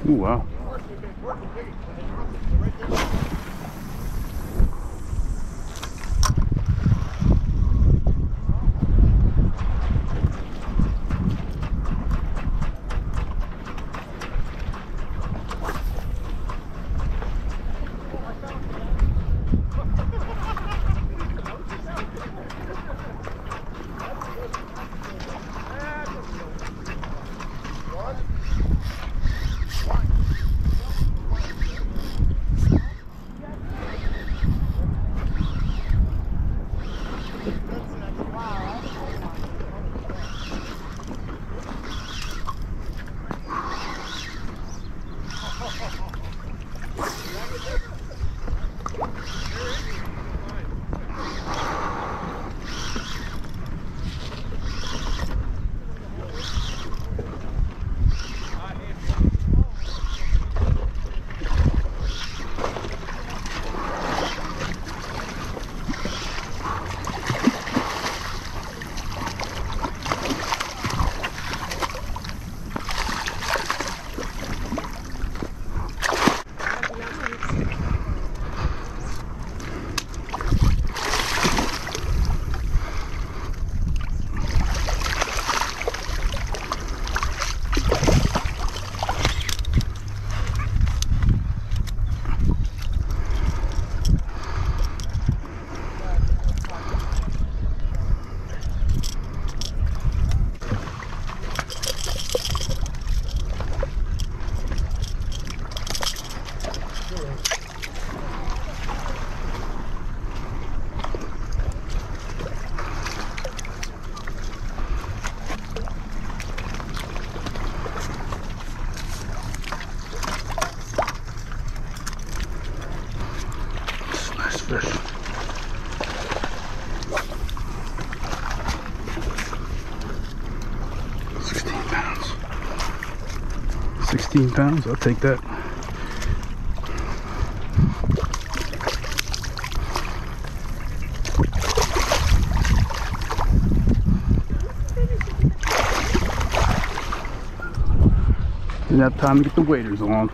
Ooh, wow. Fish. 16 pounds. 16 pounds, I'll take that. Didn't have time to get the waders along.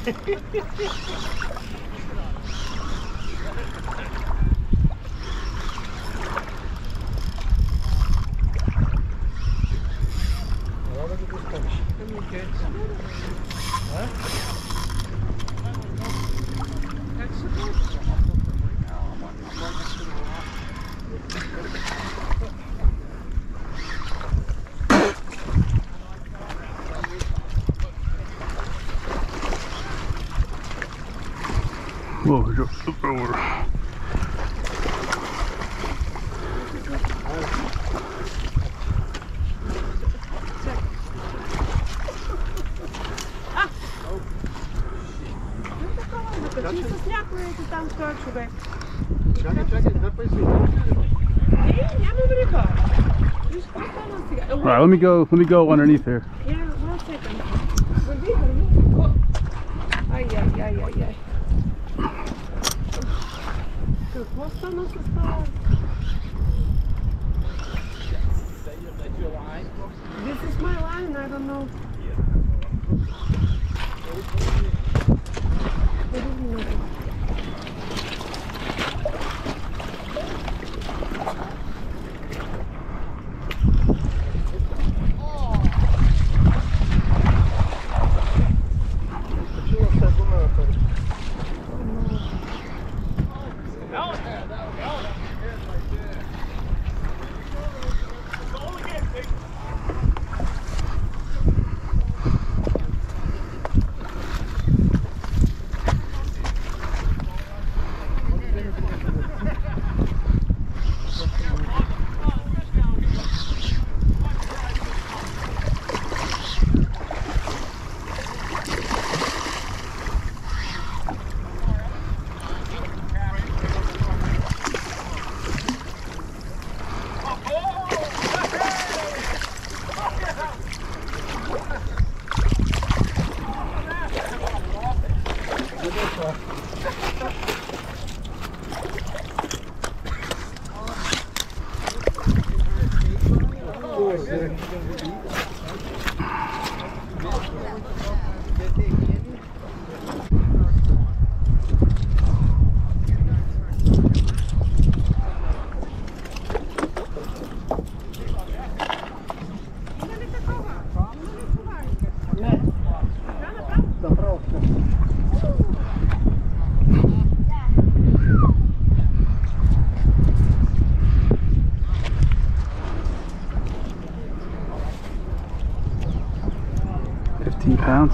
Whoa, we go over. All right, let me go underneath here. Yeah, 1 second. Ay, ay, ay, ay, ay. This is my line, I don't know. £15.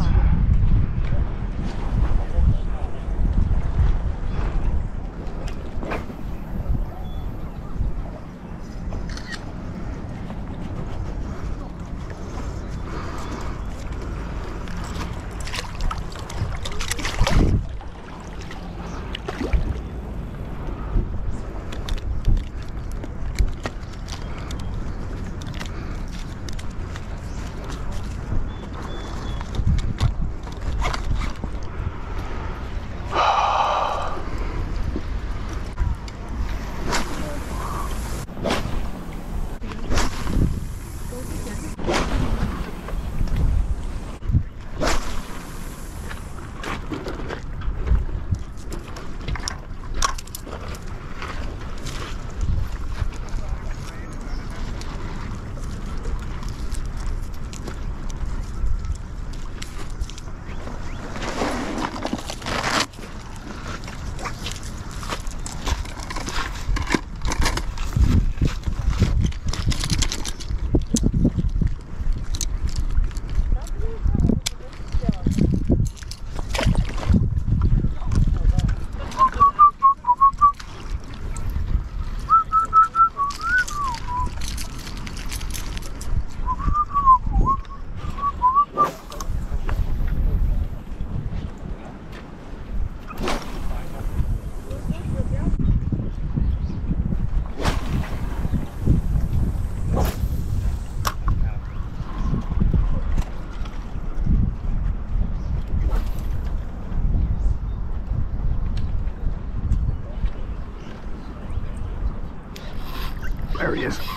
There he is.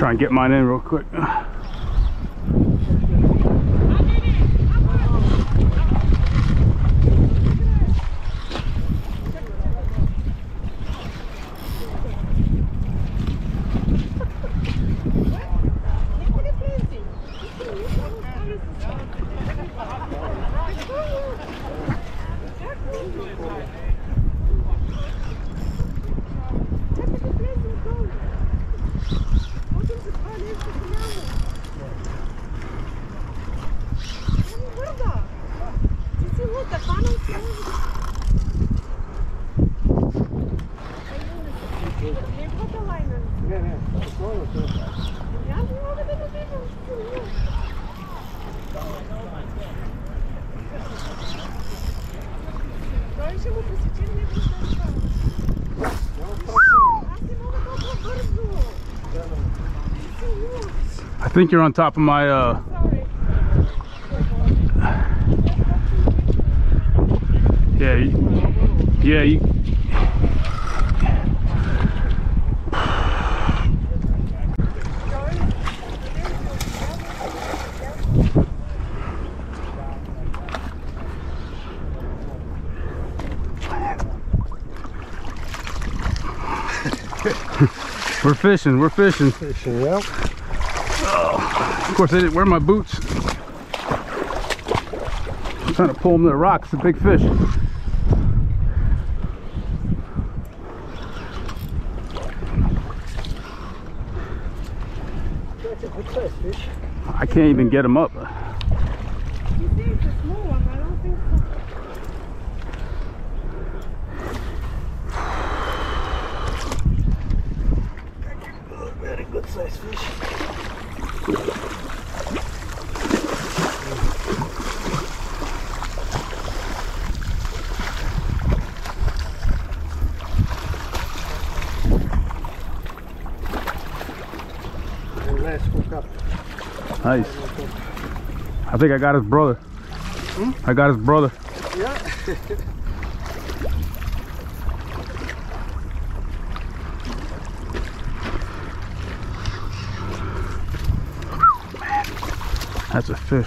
Try and get mine in real quick. I think you're on top of my yeah, you We're fishing, we're fishing. Fishing, yep. Oh, of course I didn't wear my boots. I'm trying to pull them to the rocks, it's a big fish. That's a good size fish. I can't even get them up. You say it's a small one, I don't think so. Very good size fish. Nice hook up. Nice. I think I got his brother. Hmm? I got his brother. Yeah. That's a fish.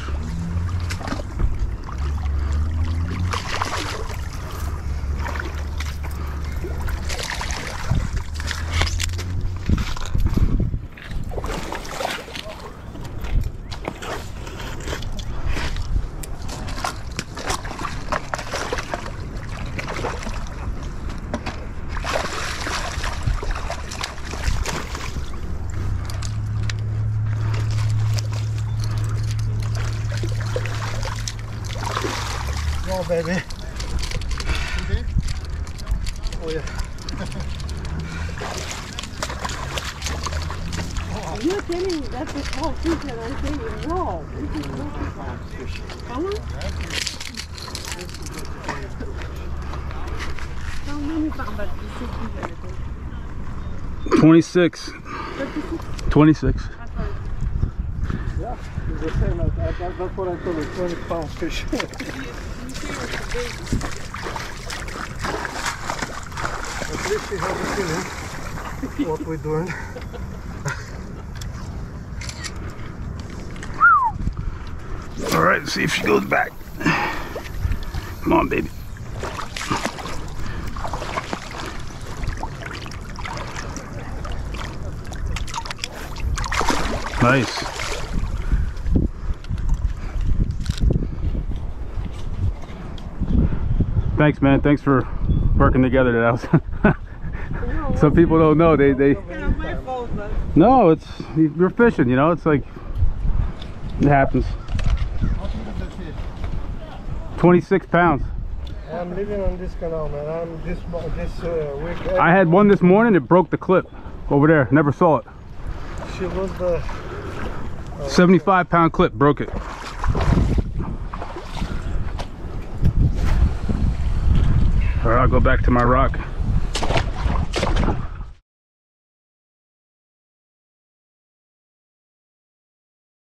Oh, baby. Oh, yeah. You're telling me that's a small fish and I'm saying no. This is not a small fish. How much? How many pounds? But this is bigger. 26. 36? 26. Yeah, it's the same. That's what I told you, 20-pound fish. At least we have a feeling what we're doing. All right, see if she goes back. Come on, baby. Nice. Thanks, man. Thanks for working together. That was some people don't know. They It's not my fault, but no. It's you're fishing. You know. It's like it happens. 26 pounds. I'm living on this canal, man. I'm this week. I had one this morning. It broke the clip over there. Never saw it. She was the 75-pound clip broke it. All right, I'll go back to my rock.